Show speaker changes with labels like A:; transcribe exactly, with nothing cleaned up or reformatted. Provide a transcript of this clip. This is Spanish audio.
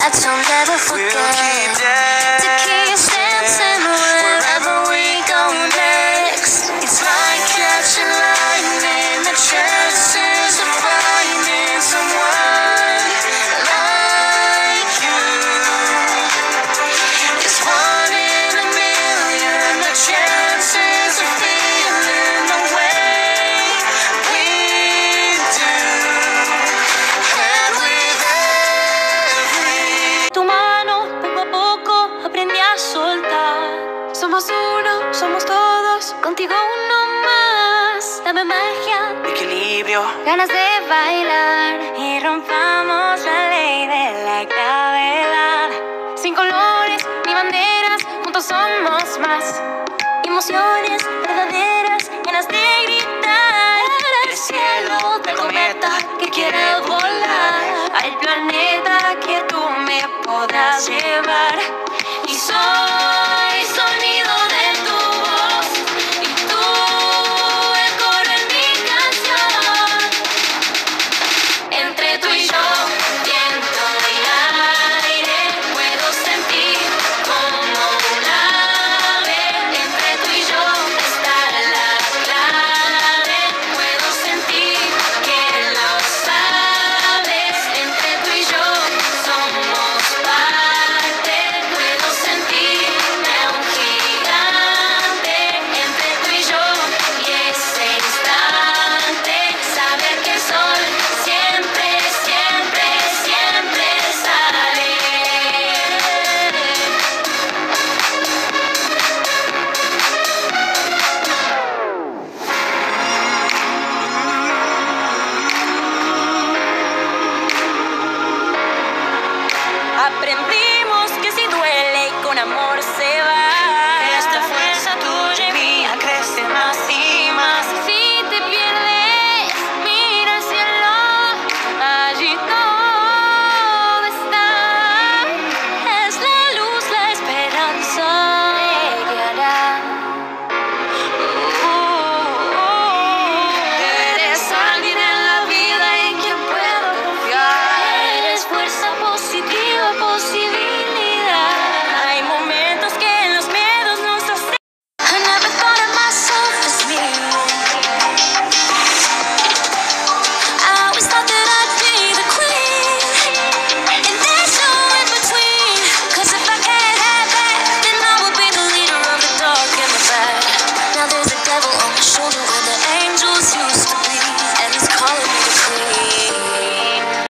A: that you'll never forget. We'll keep dancing, to keep dancing wherever we go next. It's like catching lightning, the chances of finding someone like you is one in a million. The chances of feeling the way we do, and with every tu mano poco a poco aprendí a soltar. Somos uno, somos todos, contigo uno más. Dame magia,
B: Equilibrio,
A: ganas de bailar y rompamos la ley de la gravedad. Sin colores ni banderas, juntos somos más. Emociones verdaderas, llenas de gritar. El cielo del cometa que quiere volar al planeta que tú me podrás llevar. Y soy sonido de tu voz y tú eco en mi canción. Entre tú y yo, viento y aire, puedo sentir como un ave. Entre tú y yo está la clave, puedo sentir que lo sabes. Entre tú y yo somos parte, puedo sentirme un gigante. Entre tú y yo y ese instante, saber que el sol siempre, siempre, siempre sale. Aprendimos que si duele y con amor se va.